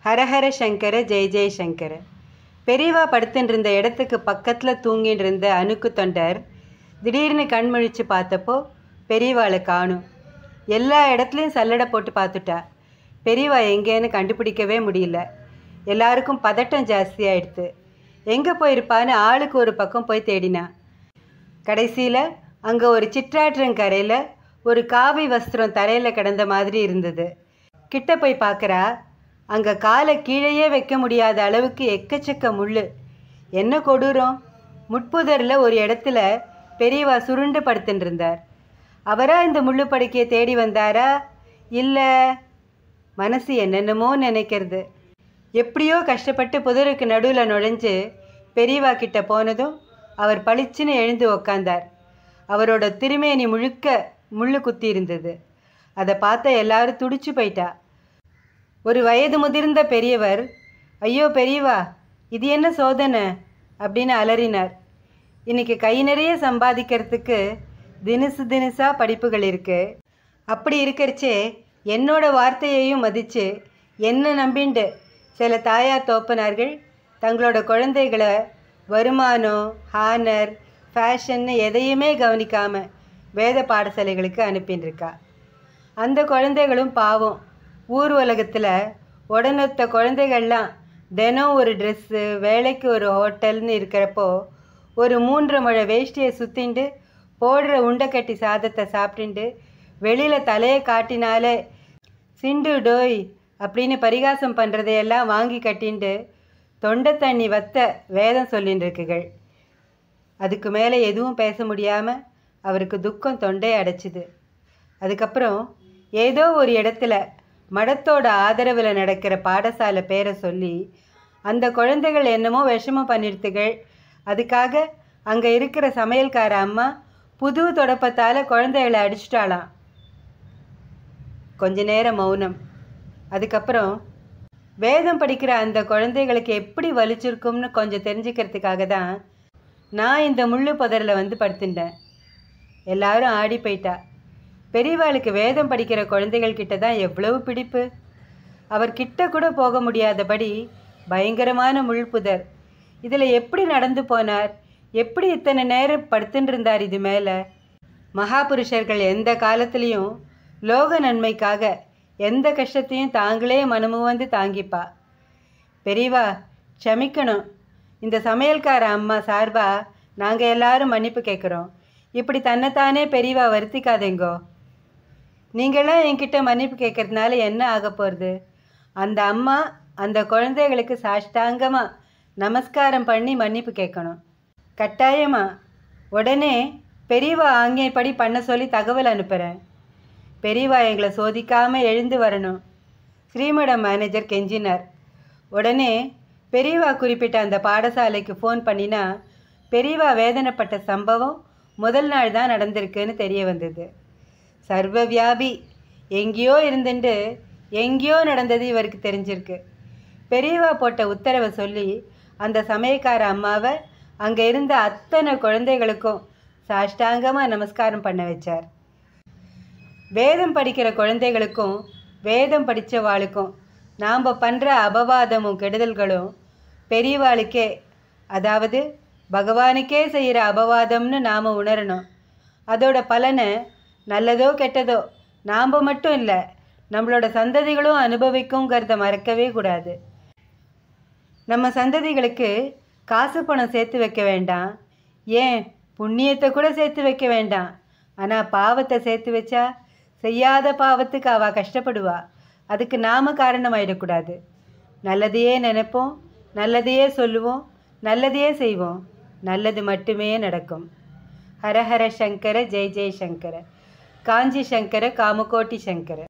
ஹரஹர சங்கர ஜெய ஜெய சங்கர. பெரியவா படுத்துட்டு இருந்த இடத்துக்கு பக்கத்தில் தூங்கிட்டு இருந்த அணுக்கு தொண்டர் திடீர்னு கண்முழிச்சு பார்த்தப்போ பெரியவாளை காணும். எல்லா இடத்துலையும் சல்லடை போட்டு பார்த்துட்டா. பெரியவா எங்கேன்னு கண்டுபிடிக்கவே முடியல. எல்லாருக்கும் பதட்டம் ஜாஸ்தியாகிடுது. எங்கே போயிருப்பான்னு ஆளுக்கு ஒரு பக்கம் போய் தேடினா. கடைசியில் அங்கே ஒரு சிற்றாற்றங்கரையில் ஒரு காவி வஸ்திரம் தரையில் கிடந்த மாதிரி இருந்தது. கிட்ட போய் பார்க்குறா. அங்கே காலை கீழேயே வைக்க முடியாத அளவுக்கு எக்கச்சக்க முள். என்ன கொடூரம்! முட்புதரில் ஒரு இடத்துல பெரியவா சுருண்டு படுத்துட்டு இருந்தார். அவரா இந்த முள்ளு படுக்கையை தேடி வந்தாரா? இல்லை, மனசு என்னென்னமோ நினைக்கிறது. எப்படியோ கஷ்டப்பட்டு புதருக்கு நடுவில் நுழைஞ்சு பெரியவா கிட்ட போனதும் அவர் பளிச்சுன்னு எழுந்து உக்காந்தார். அவரோட திருமேனி முழுக்க முள்ளு குத்தி இருந்தது. அதை பார்த்த எல்லாரும் துடிச்சு போயிட்டா. ஒரு வயது முதிர்ந்த பெரியவர், ஐயோ பெரியவா, இது என்ன சோதனை அப்படின்னு அலறினார். இன்றைக்கி கை நிறைய சம்பாதிக்கிறதுக்கு தினசாக படிப்புகள் இருக்குது. அப்படி இருக்கிறச்சே என்னோட வார்த்தையையும் மதித்து என்ன நம்பிண்டு சில தாயார் தோப்பனார்கள் தங்களோட குழந்தைகளை வருமானம், ஹானர், ஃபேஷன்னு எதையுமே கவனிக்காமல் வேத பாடசாலைகளுக்கு அனுப்பின்றிருக்கா. அந்த குழந்தைகளும் பாவம் ஊர் உலகத்தில் உடனொத்த குழந்தைகள்லாம் தினம் ஒரு ட்ரெஸ்ஸு, வேலைக்கு ஒரு ஹோட்டல்னு இருக்கிறப்போ ஒரு 3 முழ வேஷ்டியை சுற்றிண்டு போடுற உண்டைக்கட்டி சாதத்தை சாப்பிட்டுண்டு வெளியில் தலையை காட்டினாலே சிண்டு டோய் அப்படின்னு பரிகாசம் பண்ணுறதையெல்லாம் வாங்கி கட்டிண்டு தொண்டை தண்ணி வத்த வேதம் சொல்லின்னு இருக்குகள். அதுக்கு மேலே எதுவும் பேச முடியாமல் அவருக்கு துக்கம் தொண்டையை அடைச்சிது. அதுக்கப்புறம் ஏதோ ஒரு இடத்துல மடத்தோட ஆதரவில் நடக்கிற பாடசாலை பேரை சொல்லி அந்த குழந்தைகள் என்னமோ விஷமம் பண்ணிடுத்துகள். அதுக்காக அங்கே இருக்கிற சமையல்கார அம்மா புது தொடப்பத்தால் குழந்தைகளை அடிச்சிட்டாளாம். கொஞ்ச நேரம் மௌனம். அதுக்கப்புறம் வேதம் படிக்கிற அந்த குழந்தைகளுக்கு எப்படி வலிச்சிருக்கும்னு கொஞ்சம் தெரிஞ்சுக்கிறதுக்காக தான் நான் இந்த முள்ளு புதரில் வந்து படுத்துட்டேன். எல்லாரும் ஆடி போயிட்டா. பெரியவாளுக்கு வேதம் படிக்கிற குழந்தைகள் கிட்ட தான் எவ்வளவு பிடிப்பு! அவர் கிட்ட கூட போக முடியாதபடி பயங்கரமான முள்புதர். இதில் எப்படி நடந்து போனார்? எப்படி இத்தனை நேரம் படுத்துட்டு இருந்தார்? இது மேலே மகாபுருஷர்கள் எந்த காலத்துலேயும் லோக நன்மைக்காக எந்த கஷ்டத்தையும் தாங்களே மனமுவந்து தாங்கிப்பா. பெரியவா க்ஷமிக்கணும். இந்த சமையல்கார அம்மா சார்பாக நாங்கள் எல்லாரும் மன்னிப்பு கேட்குறோம். இப்படி தன்னைத்தானே பெரியவா வருத்திக்காதேங்கோ. நீங்களாம் என்கிட்ட மன்னிப்பு கேட்கறதுனால என்ன ஆக போகிறது? அந்த அம்மா அந்த குழந்தைகளுக்கு சாஷ்டாங்கமாக நமஸ்காரம் பண்ணி மன்னிப்பு கேட்கணும். கட்டாயமாக உடனே பெரியவா ஆங்கியப்படி பண்ண சொல்லி தகவல் அனுப்புகிறேன். பெரியவா எங்களை சோதிக்காமல் எழுந்து வரணும். ஸ்ரீமடம் மேனேஜர் கெஞ்சினார். உடனே பெரியவா குறிப்பிட்ட அந்த பாடசாலைக்கு ஃபோன் பண்ணினா பெரியவா வேதனைப்பட்ட சம்பவம் முதல் நாள் தான் நடந்திருக்குன்னு தெரிய வந்தது. சர்வ வியாபி, எங்கேயோ இருந்துட்டு எங்கேயோ நடந்தது இவருக்கு தெரிஞ்சிருக்கு. பெரியவா போட்ட உத்தரவை சொல்லி அந்த சமயக்கார அம்மாவை அங்கே இருந்த அத்தனை குழந்தைகளுக்கும் சாஷ்டாங்கமாக நமஸ்காரம் பண்ண வச்சார். வேதம் படிக்கிற குழந்தைகளுக்கும் வேதம் படித்தவாளுக்கும் நாம் பண்ணுற அபவாதமும் கெடுதல்களும் பெரியவாளுக்கே, அதாவது பகவானுக்கே செய்கிற அபவாதம்னு நாம் உணரணும். அதோட பலனை நல்லதோ கெட்டதோ நாம் மட்டும் இல்லை, நம்மளோட சந்ததிகளும் அனுபவிக்குங்கிறத மறக்கவே கூடாது. நம்ம சந்ததிகளுக்கு காசு பணம் சேர்த்து வைக்க வேண்டாம், ஏன் புண்ணியத்தை கூட சேர்த்து வைக்க வேண்டாம். ஆனால் பாவத்தை சேர்த்து வச்சா செய்யாத பாவத்துக்கு அவள் கஷ்டப்படுவா. அதுக்கு நாம் காரணமாயிடக்கூடாது. நல்லதையே நினைப்போம், நல்லதையே சொல்லுவோம், நல்லதையே செய்வோம், நல்லது மட்டுமே நடக்கும். ஹரஹர சங்கர ஜெய ஜெய சங்கர. காஞ்சி சங்கர காமகோட்டி சங்கர.